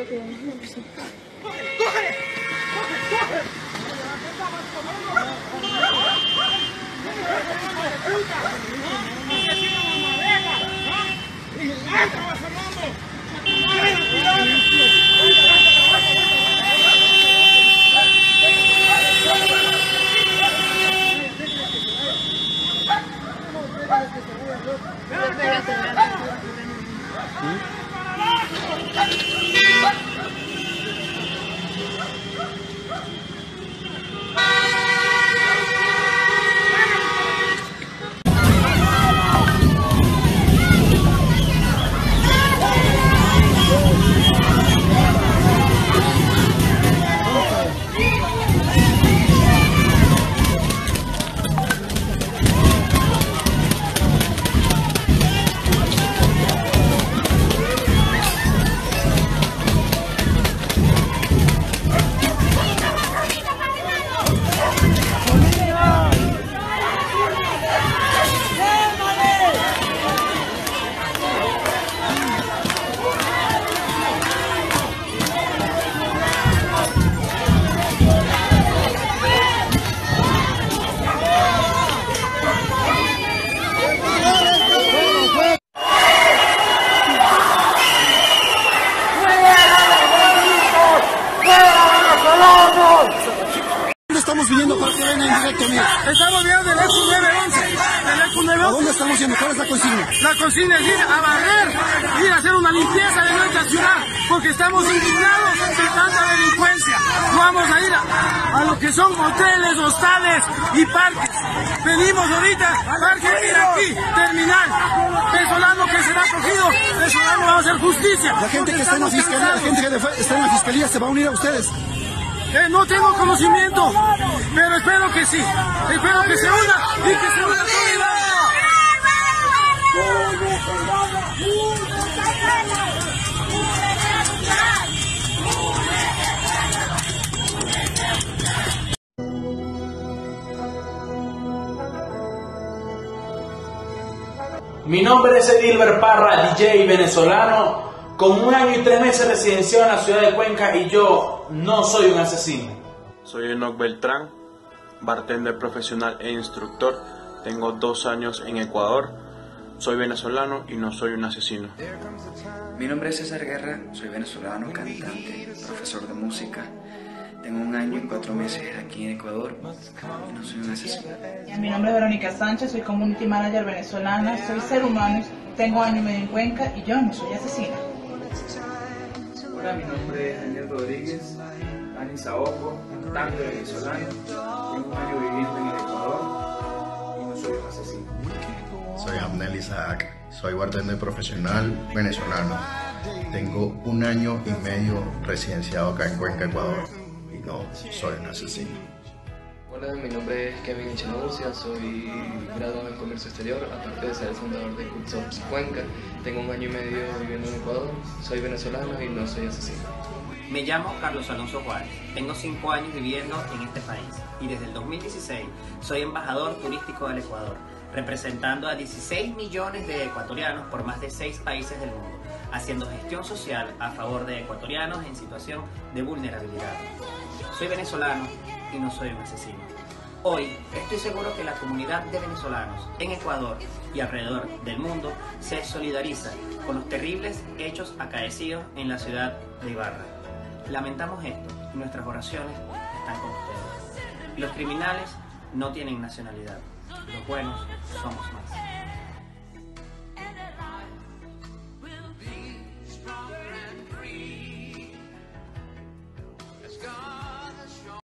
Estamos viniendo para que vengan en directo, amigo. Estamos viendo del ECU 911. Del ECU 911. ¿A dónde estamos yendo? ¿Cuál es la consigna? La consigna es ir a barrer, ir a hacer una limpieza de nuestra ciudad, porque estamos indignados de tanta delincuencia. No vamos a ir a lo que son hoteles, hostales y parques. Venimos ahorita, parque aquí, terminal. Venezolano que será cogido, venezolano va a hacer justicia. La gente que está en la fiscalía, la gente que está en la fiscalía se va a unir a ustedes. No tengo conocimiento, pero espero que sí. Espero que se una y que se una toda. Mi nombre es Edilber Parra, DJ venezolano, con 1 año y 3 meses residenciado en la ciudad de Cuenca, y yo no soy un asesino. Soy Enoch Beltrán, bartender profesional e instructor. Tengo 2 años en Ecuador. Soy venezolano y no soy un asesino. Mi nombre es César Guerra, soy venezolano, cantante, profesor de música. Tengo 1 año y 4 meses aquí en Ecuador y no soy un asesino. Mi nombre es Verónica Sánchez, soy community manager venezolana, soy ser humano, tengo 1 año y medio en Cuenca y yo no soy asesina. Hola, mi nombre es Daniel Rodríguez, Dani Saoco, cantante venezolano. Tengo 1 año viviendo en el Ecuador y no soy un asesino. Soy Abnel Isaac, soy bartender profesional venezolano. Tengo 1 año y medio residenciado acá en Cuenca, Ecuador, y no soy un asesino. Hola, mi nombre es Kevin Echenaurcia, soy graduado en Comercio Exterior, aparte de ser el fundador de Coolsops Cuenca. Tengo 1 año y medio viviendo en Ecuador, soy venezolano y no soy asesino. Me llamo Carlos Alonso Juárez, tengo 5 años viviendo en este país y desde el 2016 soy embajador turístico del Ecuador, representando a 16 millones de ecuatorianos por más de 6 países del mundo, haciendo gestión social a favor de ecuatorianos en situación de vulnerabilidad. Soy venezolano y no soy un asesino. Hoy estoy seguro que la comunidad de venezolanos en Ecuador y alrededor del mundo se solidariza con los terribles hechos acaecidos en la ciudad de Ibarra. Lamentamos esto y nuestras oraciones están con ustedes. Los criminales no tienen nacionalidad, los buenos somos más.